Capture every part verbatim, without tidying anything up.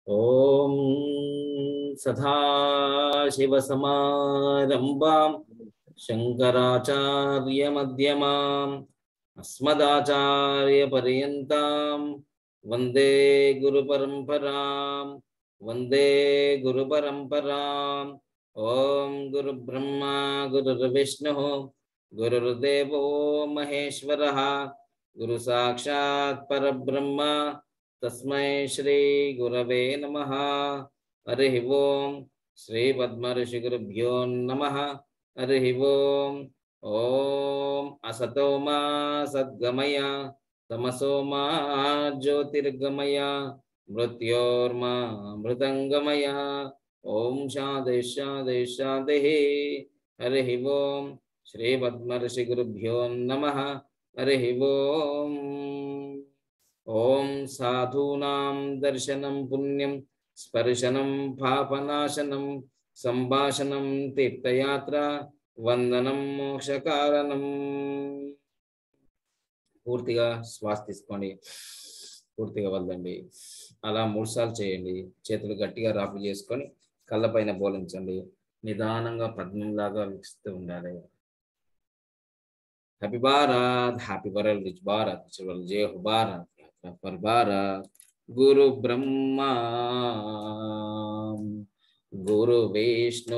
ओम सदाशिवसमारंभां शंकराचार्यमध्यमाम् अस्मदाचार्यपर्यन्तां वंदे गुरुपरंपरां वंदे गुरुपरंपरां। ओम गुरुब्रह्मा गुरुर्विष्णुः गुरुर्देवो महेश्वरः गुरुसाक्षात् परब्रह्म तस्मै श्री गुरवे नमः। हरिः ओम श्री पद्मऋषि गुरुभ्यो नमः। हरिः ओम ओम असतो मा सद्गमय तमसो मा ज्योतिर्गमय मृत्योर्मा मृतंगमय। ओम शांति शांति शांति। हरिः ओम श्री पद्मऋषि गुरुभ्यो नमः। हरिः ओम ओम साधूनां दर्शनं पुण्यं स्पर्शनं पापनाशनं संभाषणं तीर्थयात्रा వందనం మోక్షకారణం। పూర్తిగా శ్వాస తీసుకోండి, పూర్తిగా వదలండి. అలా మూడు సార్లు చేయండి. చేతులు గట్టిగా రాపు చేసుకొని కళ్ళపైన బోలించండి. నిదానంగా పద్మంలాగా వికసిస్తూ ఉండాలి. Happy Bharat, happy world rich Bharat, జయ హో భారత్, యాత్ర ఫర్ భారత్. గురు బ్రహ్మా గురు విష్ణు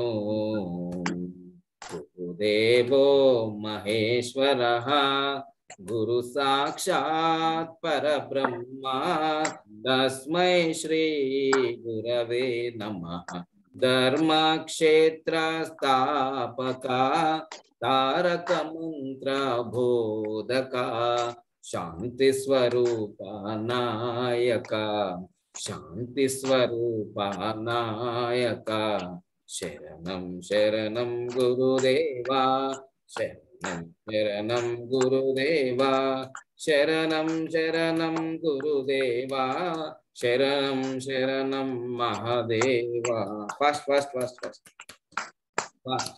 गुरुदेवो महेश्वरः गुरु साक्षात् परब्रह्मा तस्मै श्री गुरवे नमः। धर्मक्षेत्र स्थापका तारक मंत्र बोधका शांति स्वरूप नायका शांति स्वरूप नायका शरणं शरणं गुरुदेवा शरणं शरणं गुरुदेवा शरणं शरणं गुरुदेवा शरणं शरणं महादेवा। Fast fast fast fast fast.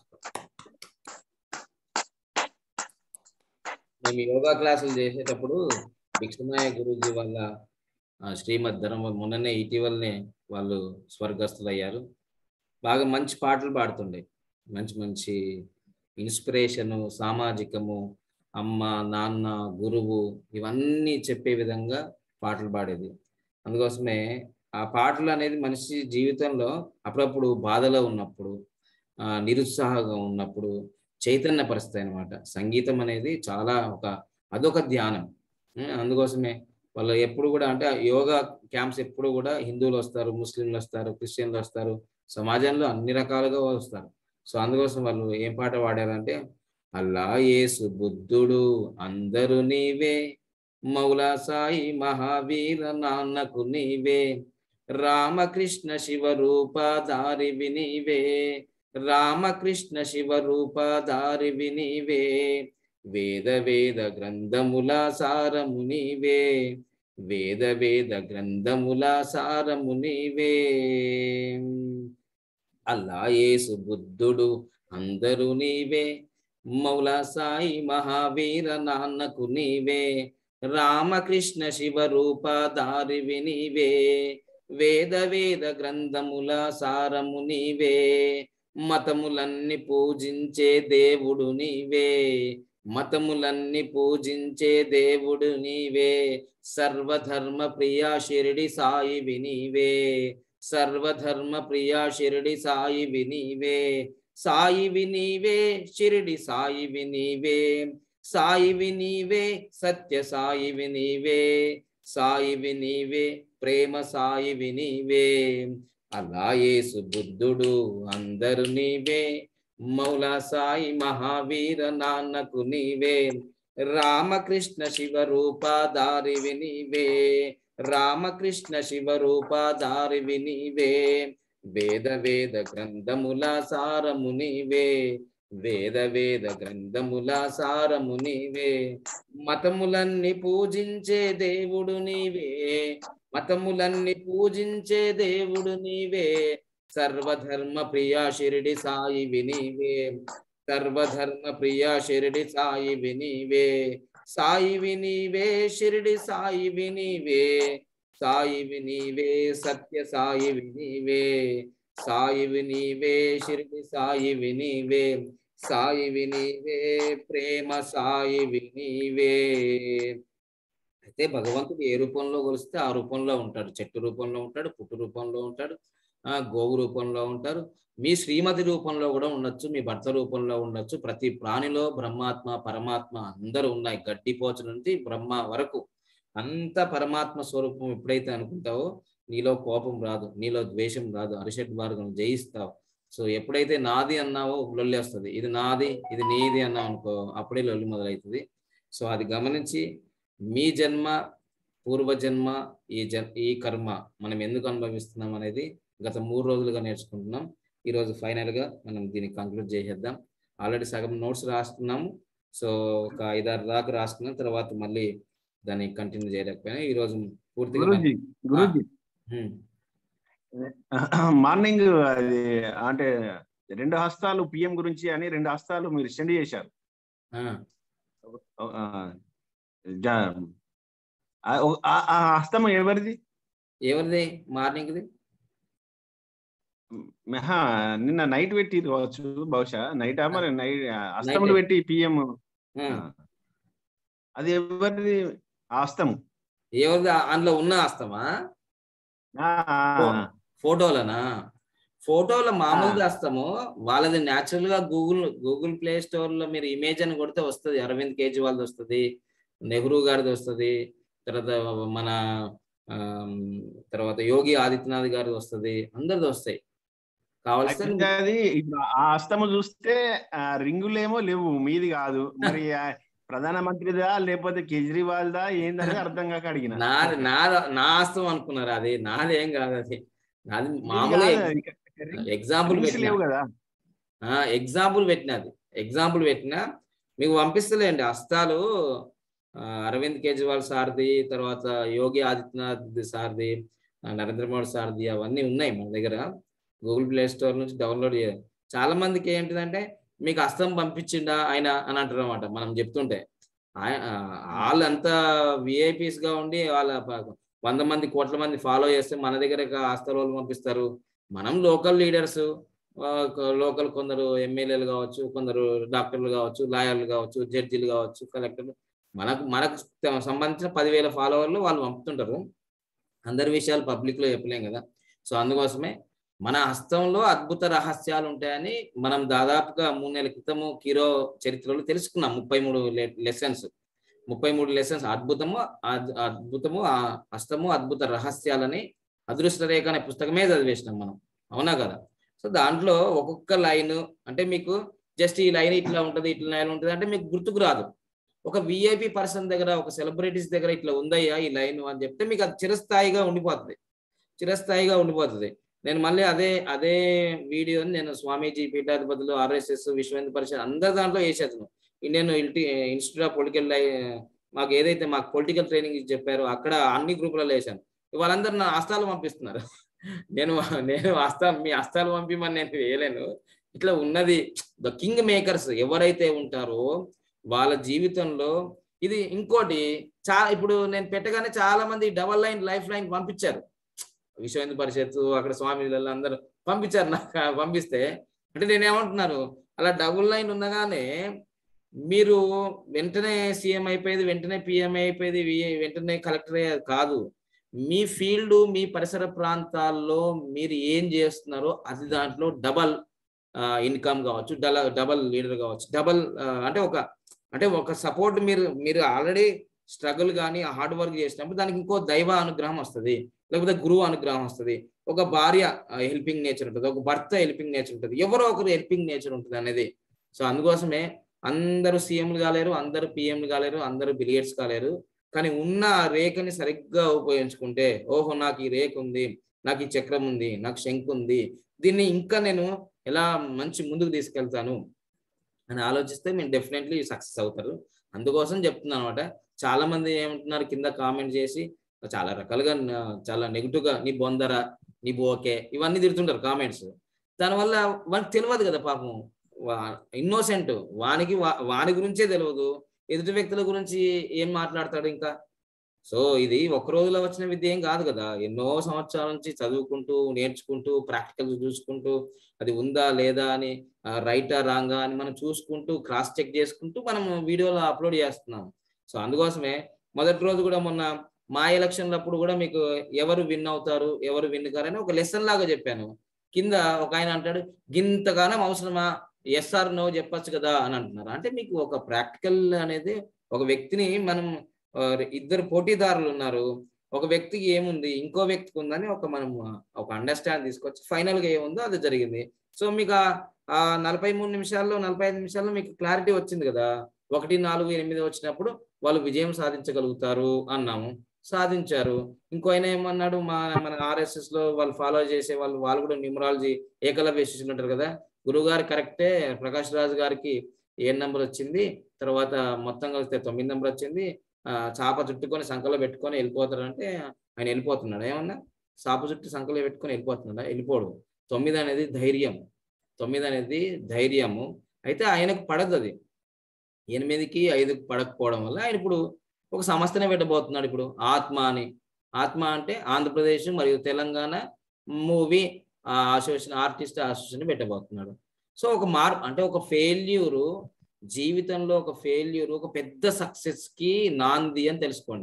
మేము యోగా క్లాసులు చేసేటప్పుడు భిక్షమయ్య గురూజీ వాళ్ళ శ్రీమద్ ధర్మ మొన్ననే ఇటీవలనే వాళ్ళు స్వర్గస్థులయ్యారు. బాగా మంచి పాటలు పాడుతుండే, మంచి మంచి ఇన్స్పిరేషను, సామాజికము, అమ్మ నాన్న గురువు ఇవన్నీ చెప్పే విధంగా పాటలు పాడేది. అందుకోసమే ఆ పాటలు అనేది మనిషి జీవితంలో అప్పుడప్పుడు బాధలో ఉన్నప్పుడు, నిరుత్సాహంగా ఉన్నప్పుడు చైతన్యపరుస్తాయి అన్నమాట. సంగీతం అనేది చాలా ఒక అదొక ధ్యానం. అందుకోసమే వాళ్ళు ఎప్పుడు కూడా అంటే యోగా క్యాంప్స్ ఎప్పుడు కూడా హిందువులు వస్తారు, ముస్లింలు వస్తారు, క్రిస్టియన్లు వస్తారు, సమాజంలో అన్ని రకాలుగా వస్తారు. సో అందుకోసం వాళ్ళు ఏం పాట పాడారంటే, అల్లా యేసు బుద్ధుడు అందరూ నీవే, మౌలా సాయి మహావీర నాన్నకు నీవే, రామకృష్ణ శివరూప దారివి నీవే, రామకృష్ణ శివరూప దారివి నీవే, వేద వేద గ్రంథముల సారము నీవే, వేద వేద గ్రంథముల సారము నీవే. అల్లా యేసు బుద్ధుడు అందరూ నీవే, మౌలా సాయి మహావీర నాన్నకు నీవే, రామకృష్ణ శివరూప దారివి నీవే, వేద వేద గ్రంథముల సారము నీవే, మతములన్నీ పూజించే దేవుడు నీవే, మతములన్నీ పూజించే దేవుడు నీవే, సర్వధర్మ ప్రియా షిరిడి సాయివి నీవే, సర్వధర్మ ప్రియా షిరిడి సాయివి నీవే, సాయివి నీవే షిరిడి సాయివి నీవే, సాయివి నీవే సత్య సాయివి నీవే, సాయివి నీవే ప్రేమ సాయివి నీవే. అల్లా యేసు బుద్ధుడు అందరు నీవే, మౌలా సాయి మహావీర నాన్నకు నీవే, రామకృష్ణ శివరూప దారివి నీవే, రామకృష్ణ శివరూప దారివి నీవే, వేద వేద గ్రంథముల సారము నీవే, వేద వేద గ్రంథముల సారము నీవే, మతములన్నీ పూజించే దేవుడు నీవే, మతములన్నీ పూజించే దేవుడు నీవే, సర్వధర్మ ప్రియా షిరిడి సాయివి నీవే, సర్వధర్మ ప్రియా షిరిడి సాయివి నీవే, సాయివి నీవే షిరిడి సాయివి నీవే, సాయివి నీవే సత్య సాయివి నీవే, సాయివి నీవే షిరిడి సాయివి నీవే, సాయివి నీవే ప్రేమ సాయివి నీవే. అయితే భగవంతుడు ఏ రూపంలో కొలిస్తే ఆ రూపంలో ఉంటాడు. చెట్టు రూపంలో ఉంటాడు, పుట్టు రూపంలో ఉంటాడు, ఆ గోవు రూపంలో ఉంటారు. మీ శ్రీమతి రూపంలో కూడా ఉండొచ్చు, మీ భర్త రూపంలో ఉండొచ్చు. ప్రతి ప్రాణిలో బ్రహ్మాత్మ పరమాత్మ అందరూ ఉన్నాయి. గడ్డిపోచ నుంచి బ్రహ్మ వరకు అంత పరమాత్మ స్వరూపం ఎప్పుడైతే అనుకుంటావో నీలో కోపం రాదు, నీలో ద్వేషం రాదు, అరిషడ్ మార్గం జయిస్తావు. సో ఎప్పుడైతే నాది అన్నావో లొల్లి వస్తుంది. ఇది నాది ఇది నీది అన్నావు అనుకో, అప్పుడే లొల్లి మొదలవుతుంది. సో అది గమనించి మీ జన్మ పూర్వజన్మ ఈ జన్ ఈ కర్మ మనం ఎందుకు అనుభవిస్తున్నాం అనేది గత మూడు రోజులుగా నేర్చుకుంటున్నాం. ఈరోజు ఫైనల్గా మనం దీన్ని కంక్లూడ్ చేసేద్దాం. ఆల్రెడీ సగం నోట్స్ రాస్తున్నాము. సో ఒక ఐదారు దాకా రాసుకున్నాం, తర్వాత మళ్ళీ దాన్ని కంటిన్యూ చేయలేకపోయినా ఈరోజు పూర్తిగా మార్నింగ్ అది అంటే రెండు హస్తాలు పిఎం గురించి అని రెండు హస్తాలు మీరు సెండ్ చేశారు. ఆ హస్తం ఎవరిది ఎవరిది మార్నింగ్ది? మెహా నిన్న నైట్ పెట్టి కావచ్చు, బహుశా నైట్ మరి నైట్ హస్తములు పెట్టి పిఎం అది ఎవరిది ఆ హస్తము? ఎవరిది అందులో ఉన్న హస్తమా? ఫోటోలనా? ఫోటోలో మామూలుగా హస్తము వాళ్ళది న్యాచురల్ గా గూగుల్ గూగుల్ ప్లే స్టోర్ లో మీరు ఇమేజ్ అని కొడితే వస్తుంది. అరవింద్ కేజ్రీవాల్ది వస్తుంది, నెహ్రూ గారిది వస్తుంది, తర్వాత మన తర్వాత యోగి ఆదిత్యనాథ్ గారిది వస్తుంది, అందరిది వస్తాయి. కావాల్సి ఆ హస్తము చూస్తే రింగులేమో లేవు, మీది కాదు. మరి ప్రధానమంత్రిదా లేకపోతే కేజ్రీవాల్దా ఏందని అర్థం కాక అడిగిన. నాది నాది నా హస్తం అనుకున్నారు, అది నాది ఏం కాదు. అది నాది మామూలుగా ఎగ్జాంపుల్ పెట్టినా కదా, ఎగ్జాంపుల్ పెట్టినది ఎగ్జాంపుల్ పెట్టినా మీకు పంపిస్తలేండి. హస్తాలు అరవింద్ కేజ్రీవాల్ సార్ది, తర్వాత యోగి ఆదిత్యనాథ్ సార్ది, నరేంద్ర మోడీ సార్ది అవన్నీ ఉన్నాయి మన దగ్గర. గూగుల్ ప్లే స్టోర్ నుంచి డౌన్లోడ్ చేయాలి. చాలా మందికి ఏంటిదంటే మీకు హస్తం పంపించిండా ఆయన అని అంటారు అనమాట మనం చెప్తుంటే. వాళ్ళు అంతా విఐపీస్ గా ఉండి వాళ్ళ వంద మంది కోట్ల మంది ఫాలో చేస్తే మన దగ్గర హస్తరోలు పంపిస్తారు. మనం లోకల్ లీడర్స్, లోకల్ కొందరు ఎమ్మెల్యేలు కావచ్చు, కొందరు డాక్టర్లు కావచ్చు, లాయర్లు కావచ్చు, జడ్జిలు కావచ్చు, కలెక్టర్లు, మనకు మనకు సంబంధించిన పదివేల ఫాలోవర్లు వాళ్ళు పంపుతుంటారు. అందరి విషయాలు పబ్లిక్ లో చెప్పలేం కదా. సో అందుకోసమే మన హస్తంలో అద్భుత రహస్యాలు ఉంటాయని మనం దాదాపుగా మూడు నెలల క్రితము కీరో చరిత్రలో తెలుసుకున్నాం. ముప్పై మూడు లెసన్స్ ముప్పై మూడు లెసన్స్ అద్భుతము అద్భుతము ఆ హస్తము అద్భుత రహస్యాలని అదృష్ట రేఖ అనే పుస్తకమే చదివేసినాం మనం, అవునా కదా. సో దాంట్లో ఒక్కొక్క లైన్ అంటే మీకు జస్ట్ ఈ లైన్ ఇట్లా ఉంటుంది, ఇట్లా లైన్ ఉంటుంది అంటే మీకు గుర్తుకు రాదు. ఒక విఐపి పర్సన్ దగ్గర, ఒక సెలబ్రిటీస్ దగ్గర ఇట్లా ఉందయ్యా ఈ లైన్ అని చెప్తే మీకు అది చిరస్థాయిగా ఉండిపోతుంది, చిరస్థాయిగా ఉండిపోతుంది. నేను మళ్ళీ అదే అదే వీడియోని నేను స్వామీజీ పీఠాధిపతులు, ఆర్ఎస్ఎస్, విశ్వ హిందూ పరిషత్ అందరి దాంట్లో వేసేసాను. ఇండియన్ ఇన్స్టిట్యూట్ ఆఫ్ పొలిటికల్ మాకు ఏదైతే మాకు పొలిటికల్ ట్రైనింగ్ చెప్పారో అక్కడ అన్ని గ్రూపులలో వేసాను. వాళ్ళందరూ నా హస్తాలు పంపిస్తున్నారు. నేను నేను హస్తాలు మీ హస్తాలు పంపిమని నేను వేయలేను. ఇట్లా ఉన్నది ద కింగ్ మేకర్స్ ఎవరైతే ఉంటారో వాళ్ళ జీవితంలో ఇది. ఇంకోటి చా ఇప్పుడు నేను పెట్టగానే చాలా మంది డబల్ లైన్ లైఫ్ లైన్ పంపించారు. విశ్వ హిందూ పరిషత్తు అక్కడ స్వామిలు అందరూ పంపించారు నాకు. పంపిస్తే అంటే నేనేమంటున్నారు, అలా డబుల్ లైన్ ఉండగానే మీరు వెంటనే సీఎం అయిపోయేది, వెంటనే పిఎం అయిపోయేది, వెంటనే కలెక్టర్ అయ్యేది కాదు. మీ ఫీల్డ్, మీ పరిసర ప్రాంతాల్లో మీరు ఏం చేస్తున్నారో అది దాంట్లో డబల్ ఇన్కమ్ కావచ్చు, డబల్ లీడర్ కావచ్చు, డబల్ అంటే ఒక అంటే ఒక సపోర్ట్. మీరు మీరు ఆల్రెడీ స్ట్రగుల్ కానీ హార్డ్ వర్క్ చేసినప్పుడు దానికి ఇంకో దైవ అనుగ్రహం వస్తుంది, లేకపోతే గురువు అనుగ్రహం వస్తుంది. ఒక భార్య హెల్పింగ్ నేచర్ ఉంటుంది, ఒక భర్త హెల్పింగ్ నేచర్ ఉంటుంది, ఎవరో ఒకరు హెల్పింగ్ నేచర్ ఉంటుంది అనేది. సో అందుకోసమే అందరూ సీఎంలు కాలేరు, అందరూ పిఎంలు కాలేరు, అందరూ బిలియర్స్ కాలేరు. కానీ ఉన్న రేఖని సరిగ్గా ఉపయోగించుకుంటే, ఓహో నాకు ఈ రేఖ ఉంది, నాకు ఈ చక్రం ఉంది, నాకు శంకు ఉంది, దీన్ని ఇంకా నేను ఎలా మంచి ముందుకు తీసుకెళ్తాను అని ఆలోచిస్తే మీరు డెఫినెట్లీ సక్సెస్ అవుతారు. అందుకోసం చెప్తున్నాను అనమాట. చాలా మంది ఏమంటున్నారు కింద కామెంట్ చేసి చాలా రకాలుగా చాలా నెగిటివ్ గా నీ బొందరా, నీ బోకే ఇవన్నీ తిడుతుంటారు కామెంట్స్. దానివల్ల వానికి తెలియదు కదా పాపం, ఇన్నోసెంట్, వానికి వాని గురించే తెలియదు, ఎదుటి వ్యక్తుల గురించి ఏం మాట్లాడతాడు ఇంకా. సో ఇది ఒక రోజులో వచ్చిన విద్య ఏం కాదు కదా. ఎన్నో సంవత్సరాల నుంచి చదువుకుంటూ, నేర్చుకుంటూ, ప్రాక్టికల్స్ చూసుకుంటూ, అది ఉందా లేదా అని రైటా రాంగా అని మనం చూసుకుంటూ, క్రాస్ చెక్ చేసుకుంటూ మనం వీడియోలో అప్లోడ్ చేస్తున్నాం. సో అందుకోసమే మొదటి రోజు కూడా మొన్న మా ఎలక్షన్లప్పుడు కూడా మీకు ఎవరు విన్ అవుతారు, ఎవరు విన్ కారని ఒక లెసన్ లాగా చెప్పాను. కింద ఒక ఆయన అంటాడు, గింతగానం అవసరమా, ఎస్ ఆర్ నో చెప్పొచ్చు కదా అని అంటున్నారు. అంటే మీకు ఒక ప్రాక్టికల్ అనేది ఒక వ్యక్తిని మనం ఇద్దరు పోటీదారులు ఉన్నారు, ఒక వ్యక్తికి ఏముంది ఇంకో వ్యక్తికి ఉందని ఒక మనం ఒక అండర్స్టాండ్ తీసుకొచ్చి ఫైనల్ గా ఏముందో అది జరిగింది. సో మీకు ఆ నలభై మూడు నిమిషాల్లో నలభై ఐదు నిమిషాల్లో మీకు క్లారిటీ వచ్చింది కదా. ఒకటి నాలుగు ఎనిమిది వచ్చినప్పుడు వాళ్ళు విజయం సాధించగలుగుతారు అన్నాము, సాధించారు. ఇంకో ఆయన ఏమన్నాడు, మా మన ఆర్ఎస్ఎస్ లో వాళ్ళు ఫాలో చేసే వాళ్ళు వాళ్ళు కూడా న్యూమరాలజీ ఏకలవ్య శిష్యులు ఉంటారు కదా, గురువు గారు కరెక్టే, ప్రకాష్ రాజు గారికి ఏ నెంబర్ వచ్చింది, తర్వాత మొత్తం కలిస్తే తొమ్మిది నెంబర్ వచ్చింది, ఆ చాప చుట్టుకొని సంకలో పెట్టుకొని వెళ్ళిపోతాడు అంటే ఆయన వెళ్ళిపోతున్నాడు. ఏమన్నా చాప చుట్టూ సంకలో పెట్టుకొని వెళ్ళిపోతున్నాడా? వెళ్ళిపోడు. తొమ్మిది అనేది ధైర్యం, తొమ్మిది అనేది ధైర్యము. అయితే ఆయనకు పడదు అది, ఎనిమిదికి ఐదుకి పడకపోవడం వల్ల ఆయన ఇప్పుడు ఒక సంస్థనే పెట్టబోతున్నాడు ఇప్పుడు, ఆత్మ అని. ఆత్మ అంటే ఆంధ్రప్రదేశ్ మరియు Telangana movie association, artist association పెట్టబోతున్నాడు. సో ఒక మార్పు అంటే ఒక ఫెయిల్యూరు జీవితంలో, ఒక ఫెయిల్యూర్ ఒక పెద్ద సక్సెస్ కి నాంది అని తెలుసుకోండి.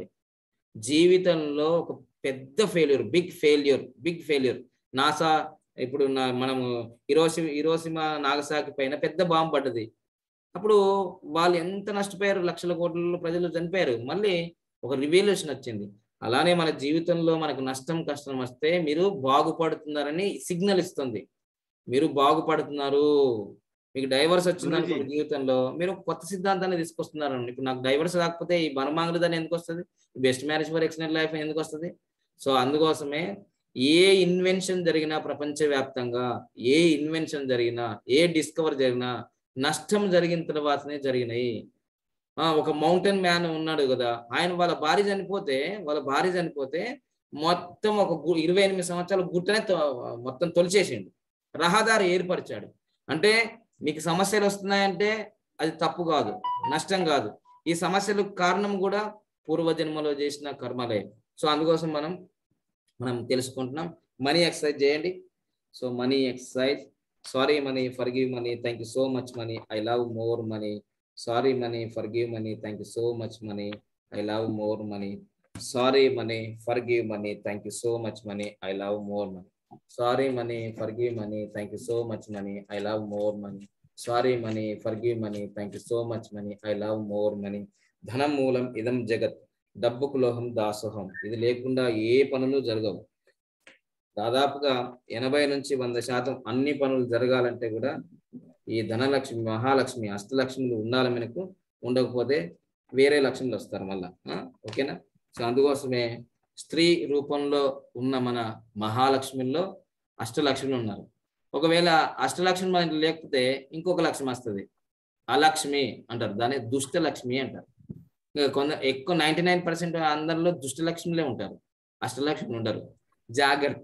జీవితంలో ఒక పెద్ద failure, big failure, big failure. NASA ఇప్పుడు మనము ఇరోసి ఇరోసిమా నాగసాకి పైన పెద్ద బాంబు పడ్డది. అప్పుడు వాళ్ళు ఎంత నష్టపోయారు, లక్షల కోట్ల ప్రజలు చనిపోయారు. మళ్ళీ ఒక రివల్యూషన్ వచ్చింది. అలానే మన జీవితంలో మనకు నష్టం కష్టం వస్తే మీరు బాగుపడుతున్నారని సిగ్నల్ ఇస్తుంది. మీరు బాగుపడుతున్నారు. మీకు డైవర్స్ వచ్చింది అనుకోండి జీవితంలో, మీరు కొత్త సిద్ధాంతాన్ని తీసుకొస్తున్నారు. ఇప్పుడు నాకు డైవర్స్ కాకపోతే ఈ బనమాంగలిదని ఎందుకు వస్తుంది, best marriage for excellent life ఎందుకు వస్తుంది? సో అందుకోసమే ఏ ఇన్వెన్షన్ జరిగినా ప్రపంచవ్యాప్తంగా, ఏ ఇన్వెన్షన్ జరిగినా, ఏ డిస్కవర్ జరిగినా నష్టం జరిగిన తర్వాతనే జరిగినాయి. ఒక మౌంటైన్ మ్యాన్ ఉన్నాడు కదా, ఆయన వాళ్ళ భార్య చనిపోతే వాళ్ళ భార్య చనిపోతే మొత్తం ఒక ఇరవై ఎనిమిది సంవత్సరాల గుట్టనే మొత్తం తొలిచేసిండు, రహదారి ఏర్పరిచాడు. అంటే మీకు సమస్యలు వస్తున్నాయంటే అది తప్పు కాదు, నష్టం కాదు. ఈ సమస్యలకు కారణం కూడా పూర్వజన్మలో చేసిన కర్మలే. సో అందుకోసం మనం మనం తెలుసుకుంటున్నాం. మనీ ఎక్సర్సైజ్ చేయండి. So money exercise. Sorry money, forgive money, thank you so much money, I love more money. Sorry money, forgive money, thank you so much money, I love more money. Sorry money, forgive money, thank you so much money, I love more money. Sorry money, forgive money, thank you so much money, I love more money. Sorry money, forgive money, thank you so much money, I love more money. ధనం మూలం ఇదం జగత్, డబ్బుకు లోహం దాసోహం. ఇది లేకుండా ఏ పనులు జరగవు. దాదాపుగా ఎనభై నుంచి వంద శాతం అన్ని పనులు జరగాలంటే కూడా ఈ ధనలక్ష్మి, మహాలక్ష్మి, అష్టలక్ష్మిలు ఉండాలి మనకు. ఉండకపోతే వేరే లక్ష్మిలు వస్తారు మళ్ళా. ఓకేనా? సో అందుకోసమే స్త్రీ రూపంలో ఉన్న మన మహాలక్ష్మిలో అష్టలక్ష్మిలు ఉన్నారు. ఒకవేళ అష్టలక్ష్మి మనకి లేకపోతే ఇంకొక లక్ష్మి వస్తుంది, అలక్ష్మి అంటారు, దాన్ని దుష్ట లక్ష్మి అంటారు. కొంత ఎక్కువ నైన్టీ నైన్ పర్సెంట్ అందరిలో దుష్ట లక్ష్మిలే ఉంటారు, అష్టలక్ష్మి ఉండరు. జాగ్రత్త.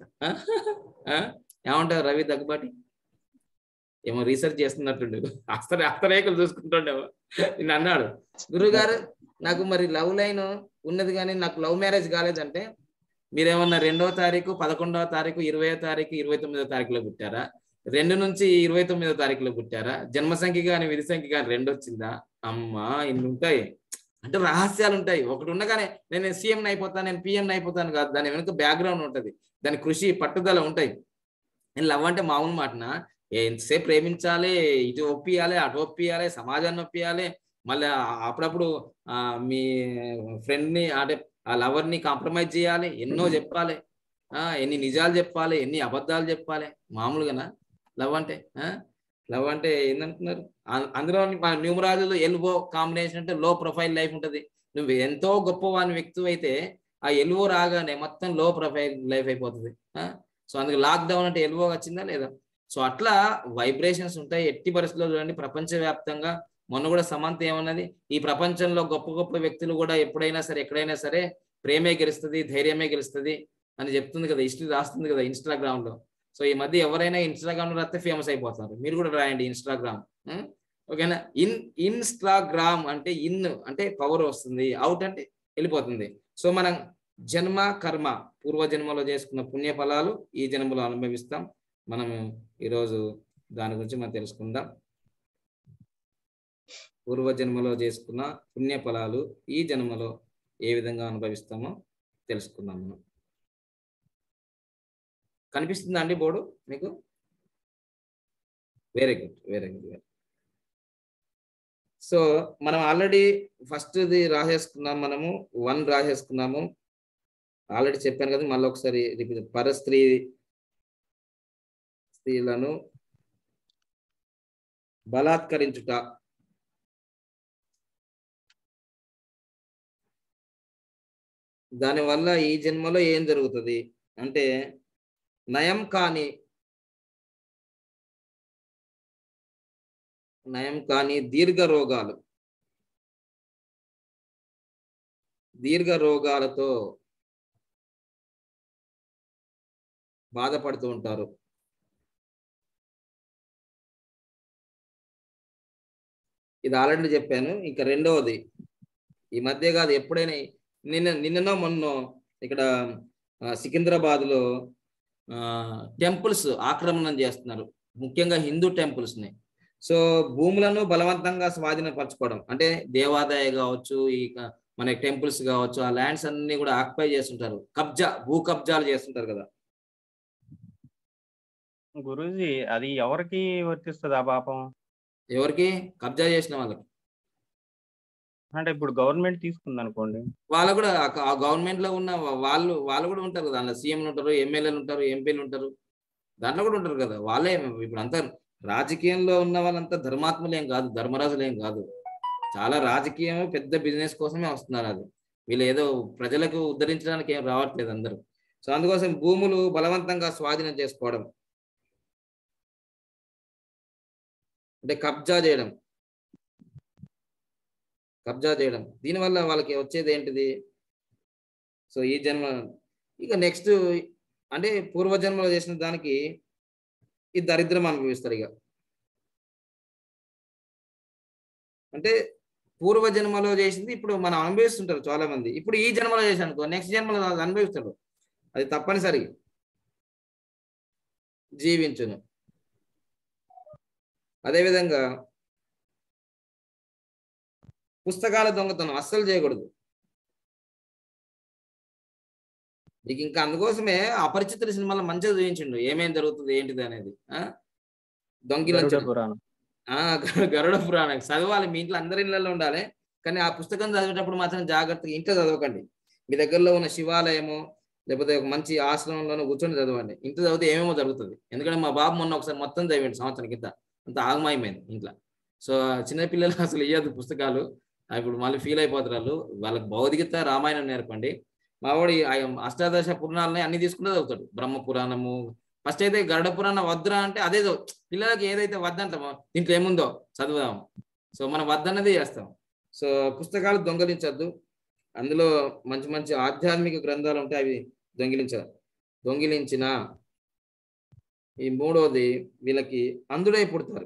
ఏమంటారు రవి దగ్గుబాటి? ఏమో రీసెర్చ్ చేస్తున్నట్టుండే, అస్త అస్తరేకులు చూసుకుంటుండేవో. నిన్ను అన్నాడు, గురుగారు నాకు మరి లవ్ లైన్ ఉన్నది కానీ నాకు లవ్ మ్యారేజ్ కాలేదంటే, మీరేమన్నా రెండవ తారీఖు, పదకొండవ తారీఖు, ఇరవయో తారీఖు, ఇరవై తొమ్మిదో తారీఖులో పుట్టారా? రెండు నుంచి ఇరవై తొమ్మిదో తారీఖులో పుట్టారా? జన్మ సంఖ్య కానీ విధి సంఖ్య కానీ రెండు వచ్చిందా? అమ్మా ఇన్ని ఉంటాయి అంటే రహస్యాలు ఉంటాయి. ఒకటి ఉండగానే నేను సీఎం అయిపోతాను, నేను పిఎం అయిపోతాను కాదు, దాని వెనుక బ్యాక్గ్రౌండ్ ఉంటుంది, దాని కృషి పట్టుదల ఉంటాయి. నేను లవ్ అంటే మామూలు మాటన ఎంతసేపు ప్రేమించాలి, ఇటు ఒప్పియాలి, అటు ఒప్పియాలి, సమాజాన్ని ఒప్పియాలి, మళ్ళీ అప్పుడప్పుడు ఆ మీ ఫ్రెండ్ని అంటే ఆ లవర్ని కాంప్రమైజ్ చేయాలి, ఎన్నో చెప్పాలి, ఆ ఎన్ని నిజాలు చెప్పాలి, ఎన్ని అబద్ధాలు చెప్పాలి. మామూలుగానా లవ్ అంటే? లవ్ అంటే ఏందనుకున్నారు? అందులో న్యూమరాలజీలో ఎల్వో కాంబినేషన్ అంటే లో ప్రొఫైల్ లైఫ్ ఉంటుంది. నువ్వు ఎంతో గొప్పవాని వ్యక్తి అయితే ఆ ఎల్వో రాగానే మొత్తం లో ప్రొఫైల్ లైఫ్ అయిపోతుంది. సో అందుకు లాక్డౌన్ అంటే ఎల్వో వచ్చిందా లేదా? సో అట్లా వైబ్రేషన్స్ ఉంటాయి. ఎట్టి పరిస్థితుల్లో చూడండి, ప్రపంచవ్యాప్తంగా మొన్న కూడా సమంత ఏమన్నది, ఈ ప్రపంచంలో గొప్ప గొప్ప వ్యక్తులు కూడా ఎప్పుడైనా సరే ఎక్కడైనా సరే ప్రేమే గెలుస్తుంది, ధైర్యమే గెలుస్తుంది అని చెప్తుంది కదా, హిస్టరీ రాస్తుంది కదా ఇన్స్టాగ్రామ్ లో. సో ఈ మధ్య ఎవరైనా ఇన్స్టాగ్రామ్ లో రాస్తే ఫేమస్ అయిపోతున్నారు. మీరు కూడా రాయండి ఇన్స్టాగ్రామ్. ఓకేనా? ఇన్ ఇన్స్టాగ్రామ్ అంటే ఇన్ అంటే పవర్ వస్తుంది, అవుట్ అంటే వెళ్ళిపోతుంది. సో మనం జన్మ కర్మ పూర్వజన్మలో చేసుకున్న పుణ్య ఫలాలు ఈ జన్మలో అనుభవిస్తాం. మనము ఈరోజు దాని గురించి మనం తెలుసుకుందాం. పూర్వజన్మలో చేసుకున్న పుణ్య ఫలాలు ఈ జన్మలో ఏ విధంగా అనుభవిస్తామో తెలుసుకుందాం. మనం కనిపిస్తుందా అండి బోర్డు మీకు? Very good, very good, very. So మనం ఆల్రెడీ ఫస్ట్ది రాసేసుకున్నాం, మనము వన్ రాసేసుకున్నాము. ఆల్రెడీ చెప్పాను కదా, మళ్ళీ ఒకసారి రిపీట్. పరస్త్రీ స్త్రీలను బలాత్కరించుట దానివల్ల ఈ జన్మలో ఏం జరుగుతుంది అంటే, నయం కాని నయం కాని దీర్ఘ రోగాలు దీర్ఘ రోగాలతో బాధపడుతూ ఉంటారు. ఇది ఆల్రెడీ చెప్పాను. ఇంకా రెండవది, ఈ మధ్య కాదు, ఎప్పుడైనా నిన్న నిన్ననో మొన్నో ఇక్కడ సికింద్రాబాద్ లో టెంపుల్స్ ఆక్రమణం చేస్తున్నారు, ముఖ్యంగా హిందూ టెంపుల్స్ ని. సో భూములను బలవంతంగా స్వాధీనపరచుకోవడం, అంటే దేవాదాయ కావచ్చు, ఈ మన టెంపుల్స్ కావచ్చు, ఆ ల్యాండ్స్ అన్ని కూడా ఆక్యుపై చేస్తుంటారు, కబ్జా భూ కబ్జాలు చేస్తుంటారు కదా. గురూజీ అది ఎవరికి వర్తిస్తుంది ఆ పాపం? ఎవరికి? కబ్జా చేసిన వాళ్ళకి. అంటే ఇప్పుడు గవర్నమెంట్ తీసుకుంది అనుకోండి, వాళ్ళు కూడా ఆ గవర్నమెంట్ లో ఉన్న వాళ్ళు వాళ్ళు కూడా ఉంటారు కదా, అందులో సీఎంలు ఉంటారు, ఎమ్మెల్యేలు ఉంటారు, ఎంపీలు ఉంటారు, దాంట్లో కూడా ఉంటారు కదా. వాళ్ళే ఇప్పుడు అంతా రాజకీయంలో ఉన్న వాళ్ళంతా ధర్మాత్ములు ఏం కాదు, ధర్మరాజులు ఏం కాదు. చాలా రాజకీయం పెద్ద బిజినెస్ కోసమే వస్తున్నారు. అది వీళ్ళు ఏదో ప్రజలకు ఉద్ధరించడానికి ఏం రావట్లేదు అందరూ. సో అందుకోసం భూములు బలవంతంగా స్వాధీనం చేసుకోవడం అంటే కబ్జా చేయడం కబ్జా చేయడం దీనివల్ల వాళ్ళకి వచ్చేది ఏంటిది? సో ఈ జన్మ ఇక నెక్స్ట్ అంటే పూర్వజన్మలో చేసిన దానికి ఈ దరిద్రం అనుభవిస్తారు. ఇక అంటే పూర్వజన్మలో చేసింది ఇప్పుడు మనం అనుభవిస్తుంటారు చాలా మంది. ఇప్పుడు ఈ జన్మలో చేసానుకో, నెక్స్ట్ జన్మలో అనుభవిస్తాడు. అది తప్పనిసరి జీవించును. అదేవిధంగా పుస్తకాల దొంగతనం అస్సలు చేయకూడదు. నీకు ఇంకా అందుకోసమే అపరిచితుల సినిమాలో మంచిగా చూపించిండు ఏమేం జరుగుతుంది ఏంటిది అనేది. ఆ దొంగిలించడం, ఆ గరుడ పురాణం చదవాలి, మీ ఇంట్లో అందరి ఇళ్ళల్లో ఉండాలి. కానీ ఆ పుస్తకం చదివేటప్పుడు మాత్రం జాగ్రత్తగా ఇంట్లో చదవకండి. మీ దగ్గరలో ఉన్న శివాలయము లేకపోతే ఒక మంచి ఆశ్రమంలోనూ కూర్చొని చదవండి. ఇంట్లో చదివితే ఏమేమో జరుగుతుంది. ఎందుకంటే మా బాబు మొన్న ఒకసారి మొత్తం చదివాడు సంవత్సరం కింద, అంత ఆగమాయమైంది ఇంట్లో. సో చిన్నపిల్లలు అసలు ఇయ్యదు పుస్తకాలు, ఇప్పుడు మళ్ళీ ఫీల్ అయిపోతారు వాళ్ళు. వాళ్ళకి భౌతికత రామాయణం నేర్పండి. మా వాడు అష్టాదశ పురాణాలని అన్ని తీసుకుంటే చదువుతాడు. బ్రహ్మ పురాణము ఫస్ట్ అయితే గరుడ పురాణం వద్దురా అంటే అదే పిల్లలకి ఏదైతే వద్దంటామో దీంట్లో ఏముందో చదువుదాం. సో మనం వద్దన్నదే చేస్తాం. సో పుస్తకాలు దొంగిలించద్దు. అందులో మంచి మంచి ఆధ్యాత్మిక గ్రంథాలు ఉంటాయి, అవి దొంగిలించ దొంగిలించిన ఈ మూడోది వీళ్ళకి అందుడై పుడతారు.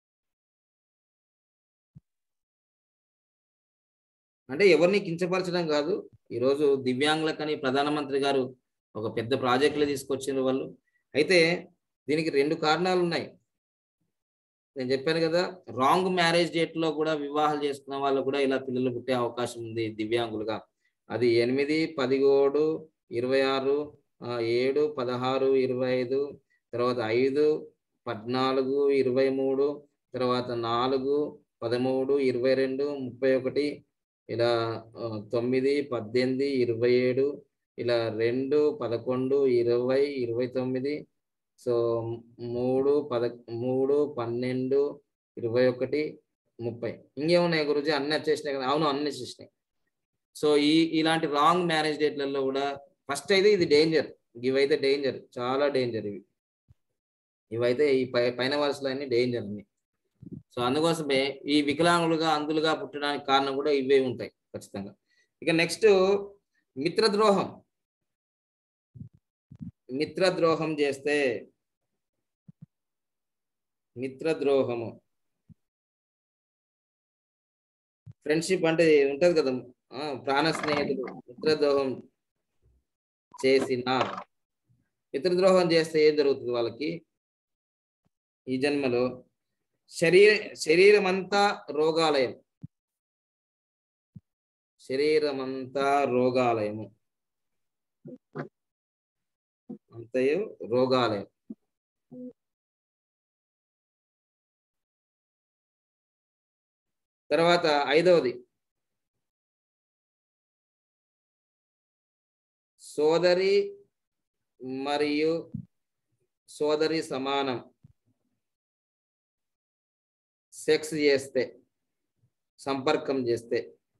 అంటే ఎవరిని కించపరచడం కాదు. ఈరోజు దివ్యాంగులకని ప్రధానమంత్రి గారు ఒక పెద్ద ప్రాజెక్టులు తీసుకొచ్చిన వాళ్ళు. అయితే దీనికి రెండు కారణాలు ఉన్నాయి. నేను చెప్పాను కదా, రాంగ్ మ్యారేజ్ డేట్ లో కూడా వివాహాలు చేసుకున్న వాళ్ళు కూడా ఇలా పిల్లలు పుట్టే అవకాశం ఉంది దివ్యాంగులుగా. అది ఎనిమిది పదిహేడు ఇరవై ఆరు ఏడు పదహారు ఇరవై ఐదు తర్వాత ఐదు పద్నాలుగు ఇరవై మూడు తర్వాత నాలుగు పదమూడు ఇరవై రెండు ముప్పై ఒకటి ఇలా తొమ్మిది పద్దెనిమిది ఇరవై ఏడు ఇలా రెండు పదకొండు ఇరవై ఇరవై తొమ్మిది సో మూడు పద మూడు పన్నెండు ఇరవై ఒకటి ముప్పై ఇంకేమున్నాయి గురుజీ? అన్ని వచ్చేసినాయి కదా? అవును, అన్ని వచ్చేసినాయి. సో ఈ ఇలాంటి రాంగ్ మ్యారేజ్ డేట్లలో కూడా ఫస్ట్ అయితే ఇది డేంజర్. ఇవైతే డేంజర్, చాలా డేంజర్. ఇవి ఇవైతే ఈ పై పైన వరుసలో అన్ని డేంజర్ అన్ని. సో అందుకోసమే ఈ వికలాంగులుగా అందులుగా పుట్టడానికి కారణం కూడా ఇవే ఉంటాయి ఖచ్చితంగా. ఇక నెక్స్ట్ మిత్రద్రోహం. మిత్రద్రోహం చేస్తే మిత్రద్రోహము ఫ్రెండ్షిప్ అంటే ఉంటది కదా, ప్రాణ స్నేహితుడు మిత్రద్రోహం చేసిన మిత్రద్రోహం చేస్తే ఏం జరుగుతుంది వాళ్ళకి ఈ జన్మలో? శరీర శరీరం అంతా రోగాలయం, శరీరం అంతా రోగాలయము, అంతయు రోగాలయం. తర్వాత ఐదవది సోదరి మరియు సోదరి సమానం సెక్స్ చేస్తే, సంపర్కం చేస్తే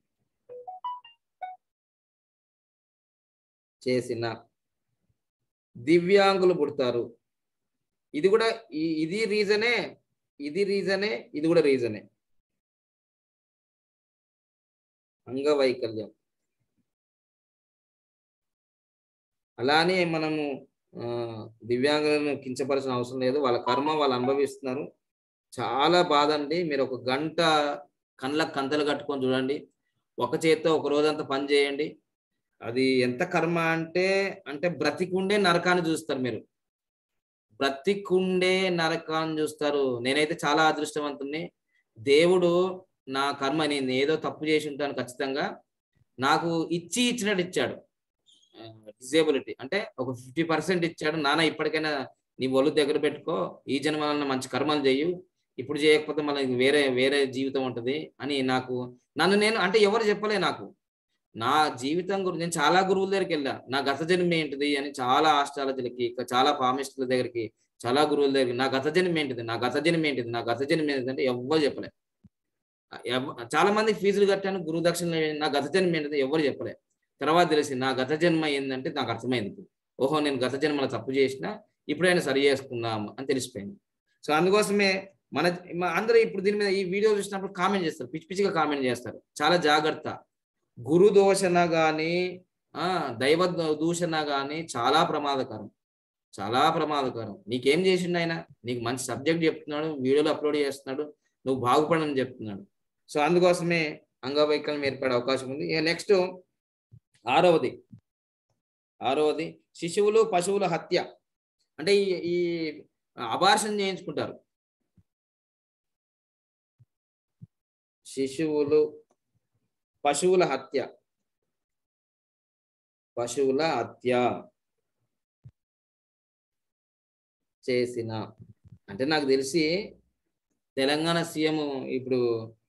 చేసిన దివ్యాంగులు పుడతారు. ఇది కూడా ఇది రీజనే, ఇది రీజనే, ఇది కూడా రీజనే. అంగవైకల్యం. అలానే మనము దివ్యాంగులను కించపరచిన అవసరం లేదు, వాళ్ళ కర్మ వాళ్ళు అనుభవిస్తున్నారు. చాలా బాధ అండి. మీరు ఒక గంట కళ్ళకు కంతలు కట్టుకొని చూడండి, ఒక చేత్తో ఒక రోజంతా పని చేయండి. అది ఎంత కర్మ అంటే అంటే బ్రతికుండే నరకాన్ని చూస్తారు మీరు, బ్రతికుండే నరకాన్ని చూస్తారు. నేనైతే చాలా అదృష్టవంతుని. దేవుడు నా కర్మ, నేను ఏదో తప్పు చేసి ఉంటాను ఖచ్చితంగా, నాకు ఇచ్చి ఇచ్చినట్టు ఇచ్చాడు. డిజేబిలిటీ అంటే ఒక ఫిఫ్టీ పర్సెంట్ ఇచ్చాడు. నాన్న ఇప్పటికైనా నీ ఒళ్ళు దగ్గర పెట్టుకో, ఈ జన్మలన్న మంచి కర్మలు చేయు, ఇప్పుడు చేయకపోతే మళ్ళీ వేరే వేరే జీవితం ఉంటుంది అని నాకు నన్ను నేను అంటే ఎవరు చెప్పలే నాకు నా జీవితం గురించి. నేను చాలా గురువుల దగ్గరికి వెళ్ళా, నా గత జన్మ ఏంటిది అని, చాలా ఆస్ట్రాలజీలకి, చాలా పామిస్టుల దగ్గరికి, చాలా గురువుల దగ్గరికి నా గత జన్మ ఏంటిది, నా గత జన్మ ఏంటిది, నా గత జన్మ ఏంటిది అంటే ఎవ్వరు చెప్పలే. చాలా మంది ఫీజులు కట్టాను, గురువు దక్షిణ, నా గత జన్మ ఏంటిది ఎవరు చెప్పలే. తర్వాత తెలిసి నా గత జన్మ ఏంటంటే నాకు అర్థమైంది, ఓహో నేను గత జన్మలో తప్పు చేసినా ఇప్పుడైనా సరి చేసుకుందాము అని తెలిసిపోయింది. సో అందుకోసమే మన అందరూ ఇప్పుడు దీని మీద ఈ వీడియో చూసినప్పుడు కామెంట్ చేస్తారు, పిచ్చి పిచ్చిగా కామెంట్ చేస్తారు. చాలా జాగ్రత్త. గురు దూషణ కానీ దైవ దూషణ కానీ చాలా ప్రమాదకరం, చాలా ప్రమాదకరం. నీకేం చేసిండు ఆయన? నీకు మంచి సబ్జెక్ట్ చెప్తున్నాడు, వీడియోలు అప్లోడ్ చేస్తున్నాడు, నువ్వు బాగుపడని చెప్తున్నాడు. సో అందుకోసమే అంగవైకల్యం ఏర్పడే అవకాశం ఉంది. ఇక నెక్స్ట్ ఆరవది ఆరవది శిశువులు పశువుల హత్య. అంటే ఈ ఈ అబార్షన్ చేయించుకుంటారు. శిశువులు పశువుల హత్య, పశువుల హత్య చేసిన అంటే నాకు తెలిసి తెలంగాణ సీఎం ఇప్పుడు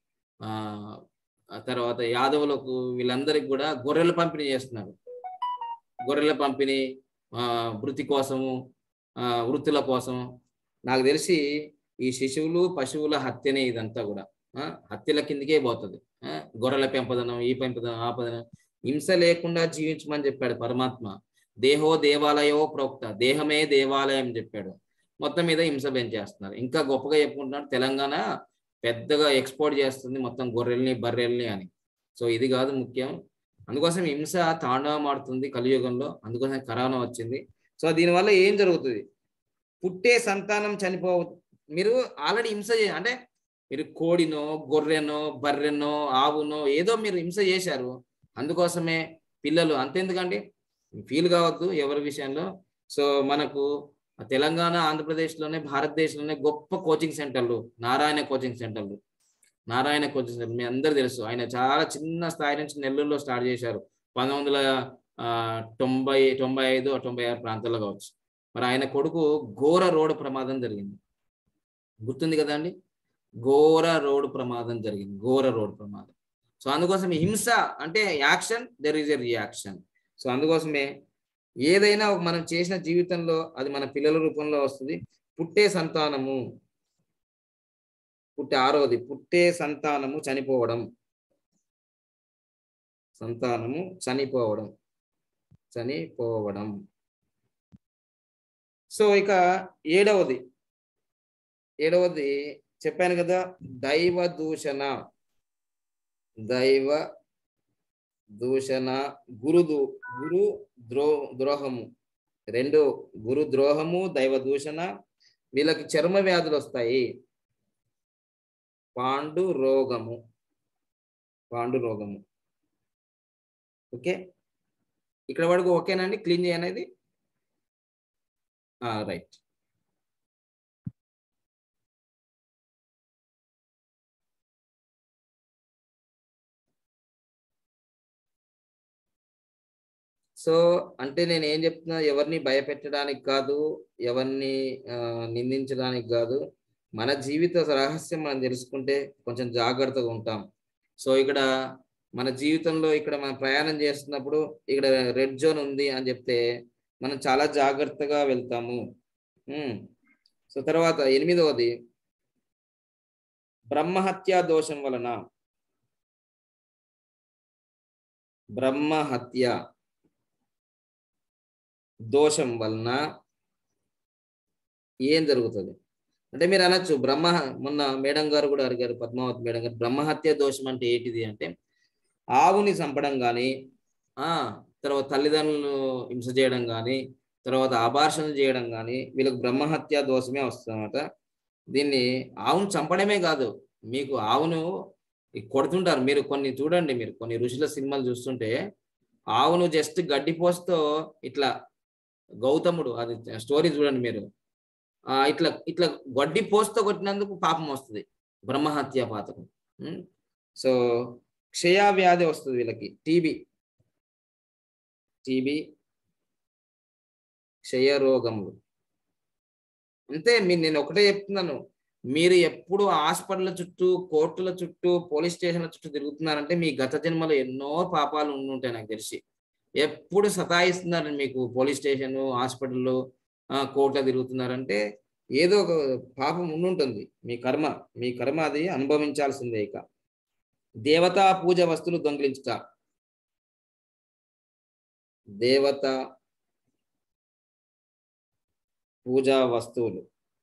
ఆ తర్వాత యాదవులకు వీళ్ళందరికి కూడా గొర్రెల పంపిణీ చేస్తున్నారు. గొర్రెల పంపిణీ ఆ వృత్తి కోసము, ఆ వృత్తుల కోసం. నాకు తెలిసి ఈ శిశువులు పశువుల హత్యనే ఇదంతా కూడా హత్యల కిందకే పోతుంది. గొర్రెల పెంపదనం, ఈ పెంపదనం, ఆ పదనం. హింస లేకుండా జీవించమని చెప్పాడు పరమాత్మ. దేహో దేవాలయో ప్రోక్త, దేహమే దేవాలయం చెప్పాడు. మొత్తం మీద హింస పెంచేస్తున్నారు. ఇంకా గొప్పగా చెప్పుకుంటున్నాడు, తెలంగాణ పెద్దగా ఎక్స్పోర్ట్ చేస్తుంది మొత్తం గొర్రెల్ని బర్రెల్ని అని. సో ఇది కాదు ముఖ్యం. అందుకోసం హింస తాండవం ఆడుతుంది కలియుగంలో, అందుకోసం కరోనా వచ్చింది. సో దీనివల్ల ఏం జరుగుతుంది? పుట్టే సంతానం చనిపో మీరు ఆల్రెడీ హింస చే అంటే మీరు కోడినో గొర్రెనో బర్రెనో ఆవునో ఏదో మీరు హింస చేశారు. అందుకోసమే పిల్లలు అంతెందుకండి, ఫీల్ కావద్దు ఎవరి విషయంలో. సో మనకు తెలంగాణ ఆంధ్రప్రదేశ్లోనే భారతదేశంలోనే గొప్ప కోచింగ్ సెంటర్లు నారాయణ కోచింగ్ సెంటర్లు నారాయణ కోచింగ్ సెంటర్ మీ అందరు తెలుసు. ఆయన చాలా చిన్న స్థాయి నుంచి నెల్లూరులో స్టార్ట్ చేశారు. పంతొమ్మిది వందల తొంభై తొంభై ఐదు తొంభై ఆరు ప్రాంతాల్లో కావచ్చు. మరి ఆయన కొడుకు ఘోర రోడ్డు ప్రమాదం జరిగింది, గుర్తుంది కదా అండి? ఘోర రోడ్డు ప్రమాదం జరిగింది, ఘోర రోడ్డు ప్రమాదం. సో అందుకోసం హింస అంటే action, there is a reaction. So అందుకోసమే ఏదైనా మనం చేసిన జీవితంలో అది మన పిల్లల రూపంలో వస్తుంది. పుట్టే సంతానము పుట్టే ఆరోది పుట్టే సంతానము చనిపోవడం, సంతానము చనిపోవడం చనిపోవడం సో ఇక ఏడవది ఏడవది చెప్పాను కదా, దైవ దూషణ. దైవ దూషణ, గురు గురు ద్రో ద్రోహము రెండు, గురు ద్రోహము, దైవ దూషణ. వీళ్ళకి చర్మ వ్యాధులు వస్తాయి. పాండు రోగము పాండు రోగము ఓకే, ఇక్కడ వరకు ఓకేనండి, క్లీన్ చేయనేది. రైట్. సో అంటే నేను ఏం చెప్తున్నా, ఎవరిని భయపెట్టడానికి కాదు, ఎవరిని నిందించడానికి కాదు. మన జీవిత రహస్యం మనం తెలుసుకుంటే కొంచెం జాగ్రత్తగా ఉంటాం. సో ఇక్కడ మన జీవితంలో ఇక్కడ మనం ప్రయాణం చేస్తున్నప్పుడు ఇక్కడ రెడ్ జోన్ ఉంది అని చెప్తే మనం చాలా జాగ్రత్తగా వెళ్తాము. సో తర్వాత ఎనిమిదవది, బ్రహ్మహత్యా దోషం వలన, బ్రహ్మహత్య దోషం వలన ఏం జరుగుతుంది అంటే మీరు అనొచ్చు, బ్రహ్మ మొన్న మేడం గారు కూడా అడిగారు, పద్మావతి మేడం గారు, బ్రహ్మహత్య దోషం అంటే ఏంటిది అంటే ఆవుని చంపడం కానీ, ఆ తర్వాత తల్లిదండ్రులను హింస చేయడం కానీ, తర్వాత అబార్షణ చేయడం కానీ వీళ్ళకి బ్రహ్మహత్య దోషమే వస్తుందన్నమాట. దీన్ని ఆవును చంపడమే కాదు, మీకు ఆవును కొడుతుంటారు మీరు, కొన్ని చూడండి, మీరు కొన్ని ఋషుల సినిమాలు చూస్తుంటే ఆవును జస్ట్ గడ్డి పోస్తో ఇట్లా, గౌతముడు అది స్టోరీ చూడండి మీరు, ఆ ఇట్లా ఇట్లా గడ్డి పోస్తో కొట్టినందుకు పాపం వస్తుంది, బ్రహ్మహత్య పాతకం. సో క్షయ వ్యాధి వస్తుంది వీళ్ళకి, టీబీ టీబీ క్షయ రోగములు. అంతే, మీరు నేను ఒకటే చెప్తున్నాను, మీరు ఎప్పుడు హాస్పిటల్ చుట్టూ, కోర్టుల చుట్టూ, పోలీస్ స్టేషన్ల చుట్టూ తిరుగుతున్నారంటే మీ గత జన్మలో ఎన్నో పాపాలు ఉండుంటాయి నాకు తెలిసి. ఎప్పుడు సతాయిస్తున్నారు మీకు పోలీస్ స్టేషన్, హాస్పిటల్, కోర్టులో తిరుగుతున్నారంటే ఏదో ఒక పాపం ఉండుంటుంది, మీ కర్మ, మీ కర్మ అది అనుభవించాల్సిందే. ఇక దేవతా పూజ వస్తువులు దొంగిలించుట, దేవత పూజా వస్తువులు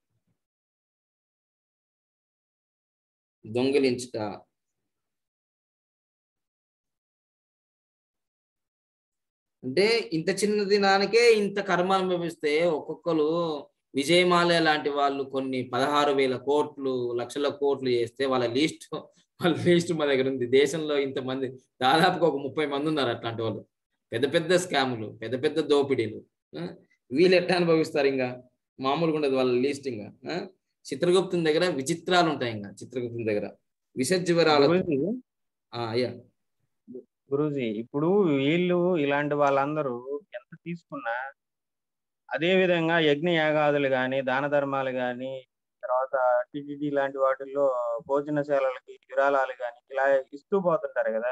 దొంగిలించుట, అంటే ఇంత చిన్న దినానికే ఇంత కర్మ అనుభవిస్తే ఒక్కొక్కరు, విజయమాల్య లాంటి వాళ్ళు కొన్ని పదహారు వేల కోట్లు లక్షల కోట్లు చేస్తే వాళ్ళ లీస్ట్ వాళ్ళ లీస్ట్ మా దగ్గర ఉంది. దేశంలో ఇంతమంది దాదాపుగా ఒక ముప్పై మంది ఉన్నారు అట్లాంటి వాళ్ళు, పెద్ద పెద్ద స్కాములు, పెద్ద పెద్ద దోపిడీలు. వీళ్ళు ఎట్లా అనుభవిస్తారు? ఇంకా మామూలుగా ఉండదు వాళ్ళ లీస్ట్. ఇంకా చిత్రగుప్తుని దగ్గర విచిత్రాలు ఉంటాయి. ఇంకా చిత్రగుప్తుని దగ్గర విషజ్వరాలు. అయ్యా గురూజీ, ఇప్పుడు వీళ్ళు ఇలాంటి వాళ్ళందరూ ఎంత తీసుకున్నా, అదే విధంగా యజ్ఞ యాగాదులు గాని, దాన ధర్మాలు గాని, తర్వాత టిటిడి లాంటి వాటిల్లో భోజనశాలలకి విరాళాలు గాని ఇలా ఇస్తూ పోతుంటారు కదా.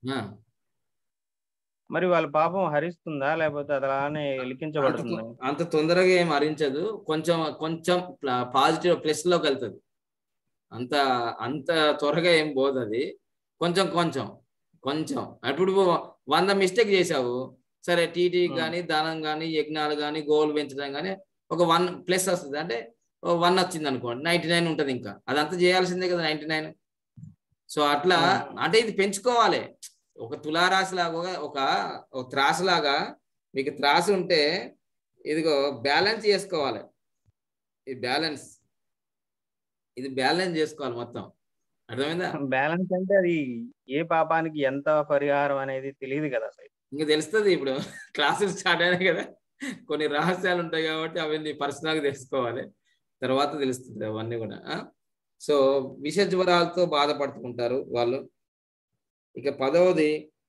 మరి వాళ్ళ పాపం హరిస్తుందా, లేకపోతే అది అలానే లిఖించబడుతుందా? అంత తొందరగా ఏం హరించదు, కొంచెం కొంచెం పాజిటివ్ ప్లస్ లోకి వెళ్తుంది. అంత అంత త్వరగా ఏం పోదు అది, కొంచెం కొంచెం కొంచెం. ఇప్పుడు వంద మిస్టేక్ చేసావు సరే, టీటీ కానీ, దానం కానీ, యజ్ఞాలు కానీ, గోవులు పెంచడం కానీ ఒక వన్ ప్లస్ వస్తుంది, అంటే వన్ వచ్చింది అనుకోండి, నైన్టీ నైన్ ఉంటుంది. ఇంకా అదంతా చేయాల్సిందే కదా నైన్టీ నైన్. సో అట్లా అంటే ఇది పెంచుకోవాలి. ఒక తులారాశి లాగా, ఒక ఒక త్రాసు లాగా మీకు త్రాసు ఉంటే ఇదిగో బ్యాలెన్స్ చేసుకోవాలి. ఇది బ్యాలెన్స్, ఇది బ్యాలెన్స్ చేసుకోవాలి మొత్తం. అర్థమైందా? బ్యాలెన్స్ అంటే అది ఏ పాపానికి ఎంత పరిహారం అనేది తెలియదు కదా అసలు. ఇంకా తెలుస్తుంది. ఇప్పుడు క్లాసులు స్టార్ట్ అయినాయి కదా, కొన్ని రహస్యాలు ఉంటాయి కాబట్టి అవన్నీ పర్సనల్గా తెలుసుకోవాలి, తర్వాత తెలుస్తుంది అవన్నీ కూడా. సో విష జ్వరాలతో బాధపడుతుంటారు వాళ్ళు. ఇక పదవది,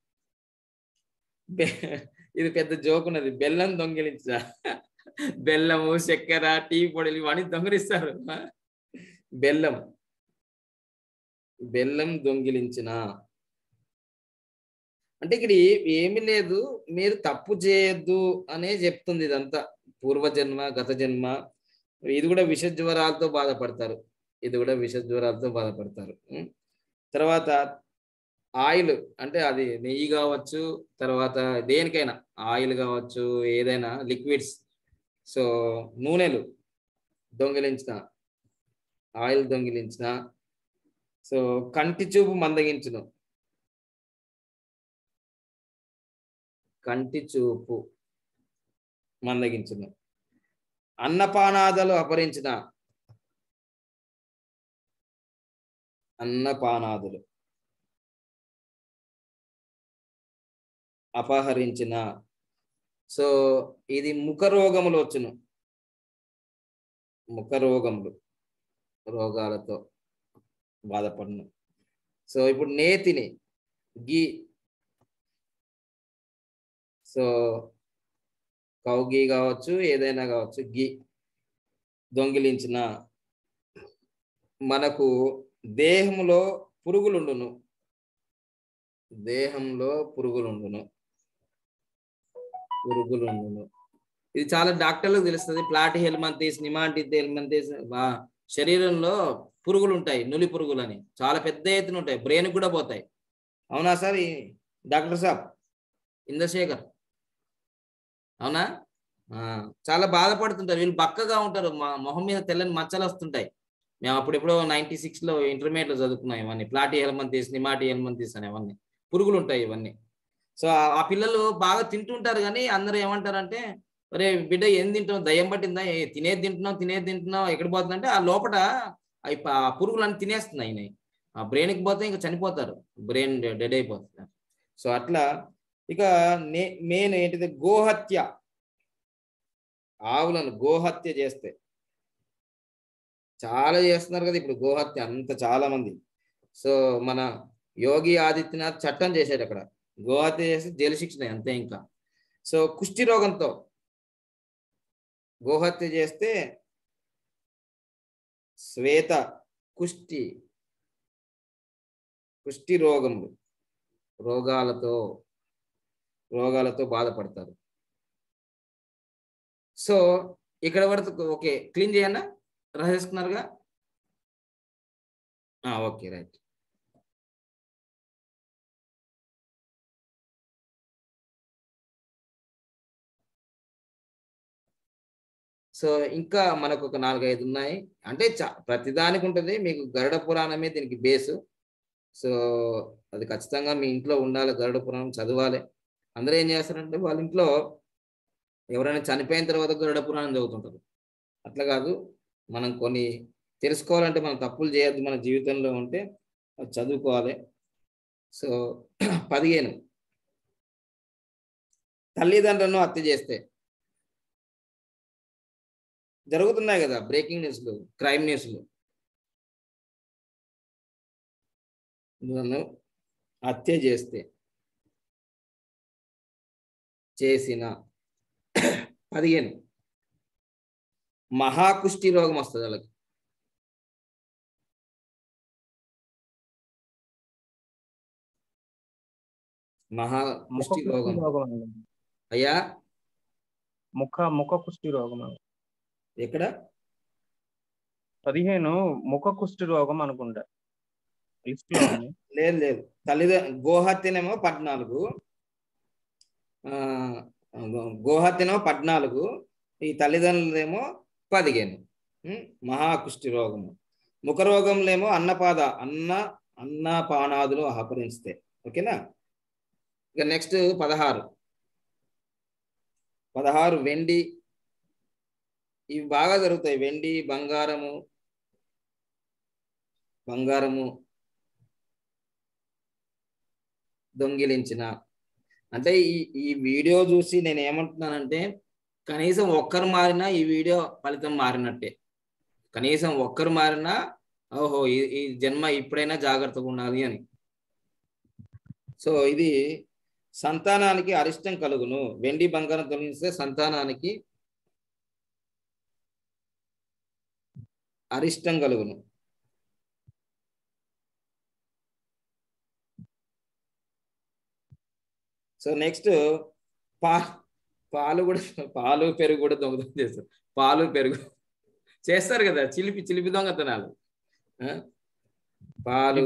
ఇది పెద్ద జోక్ ఉన్నది, బెల్లం దొంగిలించా. బెల్లము, చక్కెర, టీ పొడిలు ఇవన్నీ దొంగిలిస్తారు. బెల్లం బెల్లం దొంగిలించిన అంటే ఇక్కడ ఏమి లేదు, మీరు తప్పు చేయొద్దు అనే చెప్తుంది ఇదంతా. పూర్వజన్మ, గత జన్మ, ఇది కూడా విష జ్వరాలతో బాధపడతారు, ఇది కూడా విష జ్వరాలతో బాధపడతారు. తర్వాత ఆయిల్ అంటే అది నెయ్యి కావచ్చు, తర్వాత దేనికైనా ఆయిల్ కావచ్చు, ఏదైనా లిక్విడ్స్. సో నూనెలు దొంగిలించిన, ఆయిల్ దొంగిలించిన. సో కంటి చూపు మందగించును, కంటి చూపు మందగించును. అన్నపానాదులు అపహరించిన, అన్నపానాదులు అపహరించిన. సో ఇది ముఖ రోగములు వచ్చును, ముఖ రోగములు రోగాలతో బాధపడను. సో ఇప్పుడు నేతిని గీ, సో కౌగి కావచ్చు ఏదైనా కావచ్చు, గీ దొంగిలించిన. మనకు దేహంలో పురుగులుండును, దేహంలో పురుగులుండును, పురుగులుండును. ఇది చాలా డాక్టర్లకు తెలుస్తుంది. ప్లాటి హెల్మంతీస్, నిమాంటిత్ హెల్మంతీస్, శరీరంలో పురుగులు ఉంటాయి, నులి పురుగులు అని చాలా పెద్ద ఎత్తున ఉంటాయి, బ్రెయిన్ కూడా పోతాయి. అవునా సార్ డాక్టర్ సాబ్ ఇంద్రశేఖర్? అవునా? చాలా బాధపడుతుంటారు వీళ్ళు, బక్కగా ఉంటారు, మా మొహం మీద తెల్లని మచ్చలు వస్తుంటాయి. మేము అప్పుడెప్పుడో నైన్టీ సిక్స్ లో ఇంటర్మీడియట్ లో చదువుకున్నాం ఇవన్నీ, ప్లాటి హెల్మంతీస్, నిమాటి హెల్మంతీస్ అనేవన్నీ పురుగులు ఉంటాయి ఇవన్నీ. సో ఆ పిల్లలు బాగా తింటుంటారు, కానీ అందరూ ఏమంటారంటే, అరే బిడ్డ ఏం తింటున్నావు, దయ్యం పట్టిందా, తినేది తింటున్నావు తినేది తింటున్నావు ఎక్కడ పోతుందంటే ఆ లోపల అవి ఆ పురుగులన్నీ తినేస్తున్నాయి, ఆ బ్రెయిన్కి పోతే ఇంకా చనిపోతారు, బ్రెయిన్ డెడ్ అయిపోతుంది. సో అట్లా ఇక నే మెయిన్ ఏంటిది, గోహత్య, ఆవులను గోహత్య చేస్తే చాలా చేస్తున్నారు కదా ఇప్పుడు గోహత్య, అంత చాలా మంది. సో మన యోగి ఆదిత్యనాథ్ చట్టం చేశాడు అక్కడ, గోహత్య చేసి జైలు శిక్ష అంతే. ఇంకా సో కుష్టి రోగంతో గోహత్య చేస్తే శ్వేత కుష్టి, కుష్టి రోగములు రోగాలతో రోగాలతో బాధపడతారు. సో ఇక్కడ వరకు ఓకే, క్లీన్ చేయన్నా, రాసేసుకున్నారుగా? Okay right. సో ఇంకా మనకు ఒక నాలుగైదు ఉన్నాయి, అంటే చ ప్రతిదానికి ఉంటుంది. మీకు గరుడ పురాణమే దీనికి బేసు. సో అది ఖచ్చితంగా మీ ఇంట్లో ఉండాలి, గరుడ పురాణం చదవాలి. అందరూ ఏం చేస్తారంటే వాళ్ళ ఇంట్లో ఎవరైనా చనిపోయిన తర్వాత గరుడ పురాణం చదువుతుంటారు. అట్లా కాదు, మనం కొన్ని తెలుసుకోవాలంటే మనం తప్పులు చేయొద్దు మన జీవితంలో ఉంటే అది చదువుకోవాలి. సో పదిహేను, తల్లిదండ్రులను హత్య చేస్తే, జరుగుతున్నాయి కదా బ్రేకింగ్ న్యూస్లు, క్రైమ్ న్యూస్లు, నన్ను హత్య చేస్తే చేసిన. పదిహేను, మహాకుష్టి రోగం వస్తుంది వాళ్ళకి. మహాకుష్టి రోగం అయ్యా, ముఖ ముఖ కుష్టి రోగం ఎక్కడ? పదిహేను ముఖ కుష్టి రోగం అనుకుంటా. లేదు లేదు, తల్లిదండ్రులు గోహత్యనేమో పద్నాలుగు, గోహత్యనేమో పద్నాలుగు, ఈ తల్లిదండ్రులేమో పదిహేను. మహాకుష్టి రోగము. ముఖ రోగంలేమో అన్నపాద అన్న అన్నపానాదులు అపహరిస్తే. ఓకేనా? ఇక నెక్స్ట్ పదహారు, పదహారు వెండి, ఇవి బాగా జరుగుతాయి. వెండి, బంగారము, బంగారము దొంగిలించిన. అంటే ఈ ఈ వీడియో చూసి నేను ఏమంటున్నానంటే, కనీసం ఒక్కరు మారినా ఈ వీడియో ఫలితం మారినట్టే. కనీసం ఒక్కరు మారినా ఓహో ఈ ఈ జన్మ ఇప్పుడైనా జాగ్రత్తగా ఉండాలి అని. సో ఇది సంతానానికి అరిష్టం కలుగును. వెండి బంగారం తొలగిస్తే సంతానానికి అరిష్టం కలుగును. సో నెక్స్ట్ పా పాలు కూడా, పాలు పెరుగు కూడా దొంగతనం చేస్తారు. పాలు పెరుగు చేస్తారు కదా, చిలిపి చిలిపి దొంగతనాలు. పాలు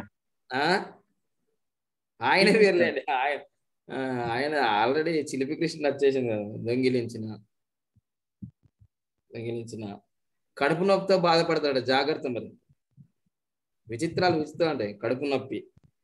ఆయన పేర్లేండి, ఆయన ఆయన ఆల్రెడీ చిలిపి కృష్ణ వచ్చేసింది కదా. దొంగిలించిన దొంగిలించిన కడుపు నొప్పితో బాధపడతాడు, జాగ్రత్త. మరి విచిత్రాలు విచిత్రం ఉంటాయి కడుపు నొప్పి.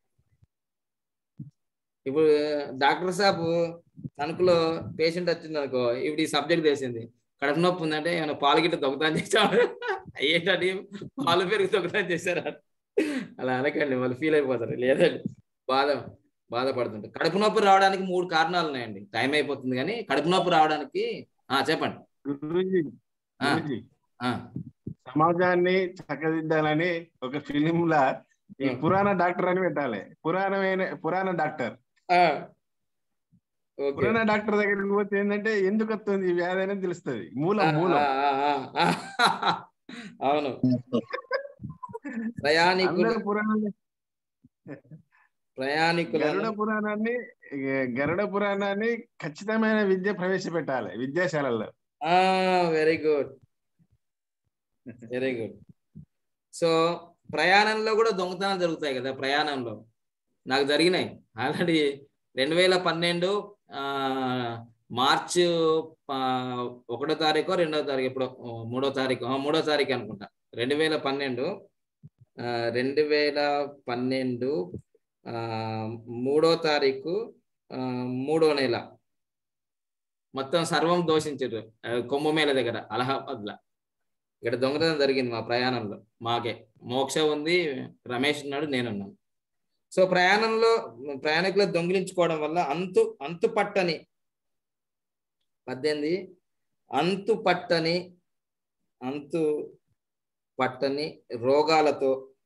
ఇప్పుడు డాక్టర్ సాబ్ తణుకులో పేషెంట్ వచ్చింది అనుకో, ఇప్పుడు ఈ సబ్జెక్ట్ తెలిసింది, కడుపు నొప్పి ఉందంటే ఏమైనా పాలు గిట్ట దొంగతనం చేసాడు, ఏంటంటే పాలు పెరుగు దొంగతనం చేశారు. అలా అనకండి, వాళ్ళు ఫీల్ అయిపోతారు. లేదండి, బాధ బాధపడుతుంటారు. కడుపు నొప్పి రావడానికి మూడు కారణాలు ఉన్నాయండి. టైం అయిపోతుంది కానీ కడుపు నొప్పి రావడానికి ఆ చెప్పండి. గురూజీ ఆ, గురూజీ ఆ, సమాజాన్ని చక్కదిద్దాలని ఒక ఫిలిం లా ఈ ఆ. పురాణ డాక్టర్ అని పెట్టాలి. పురాణమైన పురాణ డాక్టర్ ఆ, ఓకే. పురాణ డాక్టర్ దగ్గరికి పోతే ఏంటంటే ఎందుకు వస్తుంది ఈ వ్యాధి అనేది తెలుస్తుంది. ఆ, మూలం ఆ, మూలం ఆ, ఆ. అవును. ప్రయాణికులు అందరు పురాణాన్ని ప్రయాణికులను గరుడ పురాణాన్ని గరుడ పురాణాన్ని ఖచ్చితమైన విద్య ప్రవేశపెట్టాలి విద్యాశాలల్లో. ఆ very good, very good. So ప్రయాణంలో కూడా దొంగతనాలు జరుగుతాయి కదా. ప్రయాణంలో నాకు జరిగినాయి ఆల్రెడీ. రెండు వేల పన్నెండు ఆ మార్చ్ ఆ, ఒకటో తారీఖు రెండో తారీఖు ఇప్పుడు మూడో తారీఖు ఆ, మూడో తారీఖు అనుకుంటా. రెండు వేల పన్నెండు ఆ, రెండు వేల పన్నెండు ఆ, మూడో తారీఖు ఆ, మూడో నెల మొత్తం సర్వం దోషించారు కుంభమేళ దగ్గర అలహాబాద్లో. ఇక్కడ దొంగతనం జరిగింది మా ప్రయాణంలో. మాకే మోక్ష ఉంది, రమేష్ ఉన్నాడు, నేనున్నాను. సో ప్రయాణంలో ప్రయాణికులు దొంగిలించుకోవడం వల్ల అంతు అంతు పట్టని పద్దెనిమిది అంతు పట్టని అంతు పట్టని రోగాలతో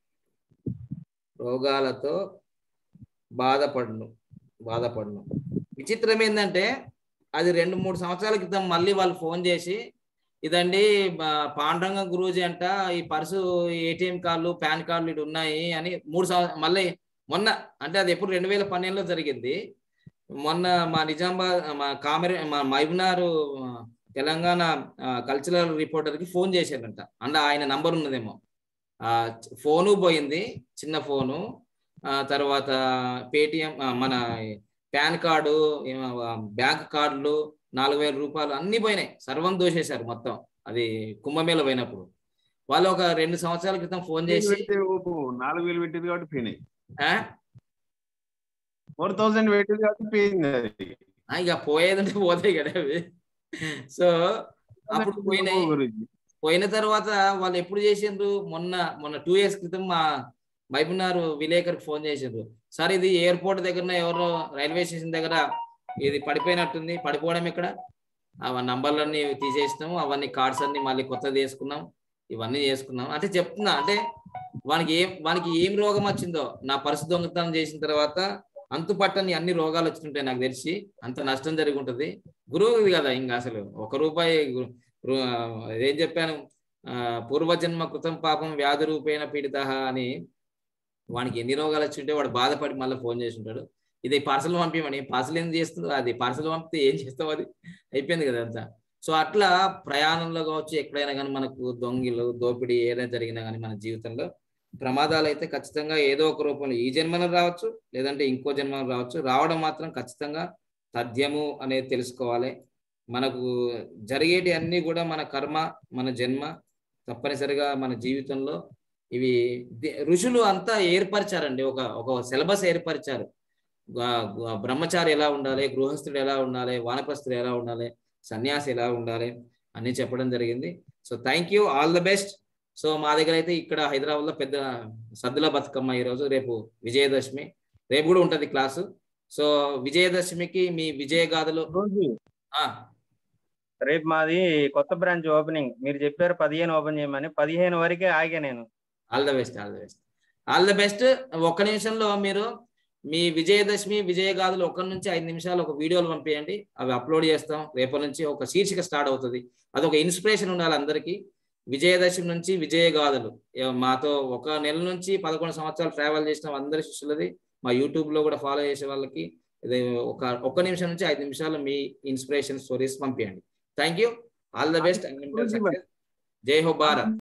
రోగాలతో బాధపడును బాధపడును విచిత్రం ఏంటంటే అది రెండు మూడు సంవత్సరాల క్రితం మళ్ళీ వాళ్ళు ఫోన్ చేసి, ఇదండి పాండురంగ గురూజీ అంట, ఈ పర్సు ఏటీఎం కార్డులు పాన్ కార్డులు ఇటు ఉన్నాయి అని మూడు సంవత్సరం మళ్ళీ మొన్న అంటే అది ఎప్పుడు రెండు వేల పన్నెండులో జరిగింది. మొన్న మా నిజామాబాద్ మా కామెరీ మా మహబూబ్నగర్ తెలంగాణ కల్చరల్ రిపోర్టర్కి ఫోన్ చేశారంట. అందులో ఆయన నంబర్ ఉన్నదేమో. ఆ ఫోను పోయింది, చిన్న ఫోను. తర్వాత పేటిఎం మన పాన్ కార్డు బ్యాంక్ కార్డులు నాలుగు వేల రూపాయలు అన్ని పోయినాయి. సర్వం దోషేశారు మొత్తం. అది కుంభమేళ పోయినప్పుడు. వాళ్ళు ఒక రెండు సంవత్సరాల క్రితం ఫోన్ చేసి నాలుగు వేలు పెట్టింది కాబట్టి పోయినాయి, ఫోర్ థౌసండ్ పెట్టింది కాబట్టి పోయింది. ఇక పోయేదంటే పోతాయి కదా అవి. సో అప్పుడు పోయినాయి. పోయిన తర్వాత వాళ్ళు ఎప్పుడు చేసిండ్రు, మొన్న మొన్న టూ ఇయర్స్ క్రితం మా మహబూబ్నగర్ విలేకరికి ఫోన్ చేసిండ్రు. సార్ ఇది ఎయిర్పోర్ట్ దగ్గర ఎవరో రైల్వే స్టేషన్ దగ్గర ఇది పడిపోయినట్టుంది. పడిపోవడం ఇక్కడ ఆ నంబర్లన్నీ తీసేసినాము, అవన్నీ కార్డ్స్ అన్ని మళ్ళీ కొత్తది వేసుకున్నాం, ఇవన్నీ చేసుకున్నాం అంటే చెప్తున్నా. అంటే వానికి ఏం వానికి ఏం రోగం వచ్చిందో నా పర్సు దొంగతనం చేసిన తర్వాత అంతుపట్టని అన్ని రోగాలు వచ్చింటాయి నాకు తెలిసి. అంత నష్టం జరిగి ఉంటుంది. గురువు కదా ఇంకా అసలు ఒక రూపాయి ఏం చెప్పాను, ఆ పూర్వజన్మ కృతం పాపం వ్యాధి రూపేణ పీడిత అని. వానికి ఎన్ని రోగాలు వచ్చింటే వాడు బాధపడి మళ్ళీ ఫోన్ చేసి ఉంటాడు, ఇది పార్సల్ పంపించమని. పార్సల్ ఏం చేస్తుందో అది పార్సల్ పంపితే ఏం చేస్తావు, అది అయిపోయింది కదా అంతా. సో అట్లా ప్రయాణంలో కావచ్చు, ఎక్కడైనా కానీ మనకు దొంగిలు దోపిడీ ఏదైనా జరిగినా కానీ మన జీవితంలో ప్రమాదాలు అయితే ఖచ్చితంగా ఏదో ఒక రూపంలో ఈ జన్మలో రావచ్చు, లేదంటే ఇంకో జన్మలో రావచ్చు. రావడం మాత్రం ఖచ్చితంగా తథ్యము అనేది తెలుసుకోవాలి. మనకు జరిగేటి అన్నీ కూడా మన కర్మ, మన జన్మ. తప్పనిసరిగా మన జీవితంలో ఇవి ఋషులు అంతా ఏర్పరిచారండి. ఒక ఒక సిలబస్ ఏర్పరిచారు. బ్రహ్మచారి ఎలా ఉండాలి, గృహస్థుడు ఎలా ఉండాలి, వానప్రస్థుడు ఎలా ఉండాలి, సన్యాసి ఎలా ఉండాలి అని చెప్పడం జరిగింది. So thank you, all the best. So మా దగ్గర అయితే ఇక్కడ హైదరాబాద్లో పెద్ద సద్దుల బతుకమ్మ ఈరోజు, రేపు విజయదశమి, రేపు కూడా ఉంటుంది క్లాసు. సో విజయదశమికి మీ విజయగాథలు. రేపు మాది కొత్త బ్రాంచ్ ఓపెనింగ్, మీరు చెప్పారు పదిహేను ఓపెన్ చేయమని, పదిహేను వరకే ఆగా నేను. All the best, all the best, all the best. ఒక్క నిమిషంలో మీరు మీ విజయదశమి విజయగాథలు ఒకరి నుంచి ఐదు నిమిషాలు ఒక వీడియోలు పంపించండి, అవి అప్లోడ్ చేస్తాం. రేపటి నుంచి ఒక శీర్షిక స్టార్ట్ అవుతుంది. అదొక ఇన్స్పిరేషన్ ఉండాలి అందరికీ. విజయదశమి నుంచి విజయగాథలు మాతో ఒక నెల నుంచి పదకొండు సంవత్సరాలు ట్రావెల్ చేసిన అందరి శిష్యులది మా యూట్యూబ్ లో కూడా ఫాలో చేసే వాళ్ళకి ఇది ఒక ఒక్క నిమిషం నుంచి ఐదు నిమిషాలు మీ ఇన్స్పిరేషన్ స్టోరీస్ పంపించండి. Thank you, all the best. జై హో భారత్.